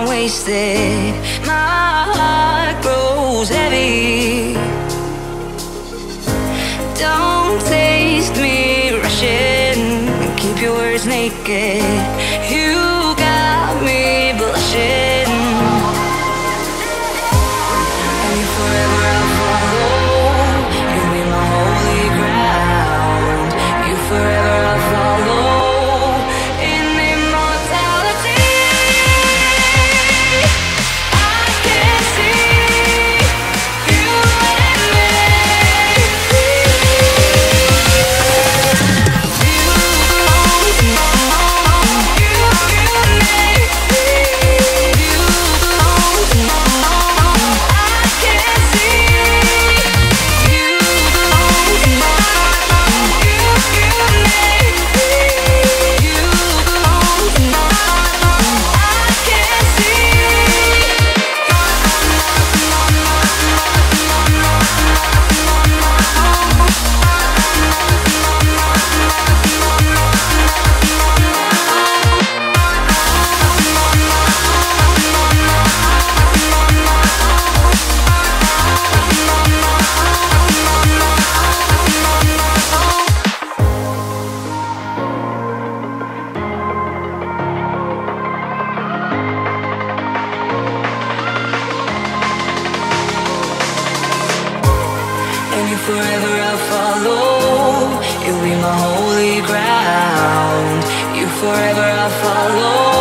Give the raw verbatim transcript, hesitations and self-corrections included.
time wasted. My heart grows heavy. Don't taste me rushing. Keep your words naked. You got me blushing. And if forever I'll follow, you'll be my holy ground. You forever I'll follow. Forever I'll follow, you'll be my holy ground. You forever I'll follow.